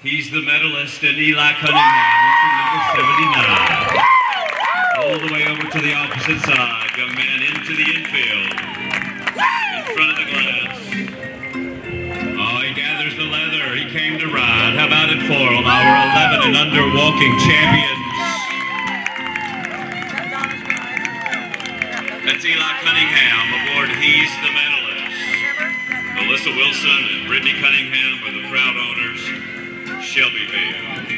He's the medalist, and Eli Cunningham, number 79. All the way over to the opposite side. Young man into the infield. In front of the glass. Oh, he gathers the leather. He came to ride. How about it for him? Our 11 and under walking champions. That's Eli Cunningham aboard He's the Medalist. Melissa Wilson and Brittany Cunningham are the proud owners. Shelbyville.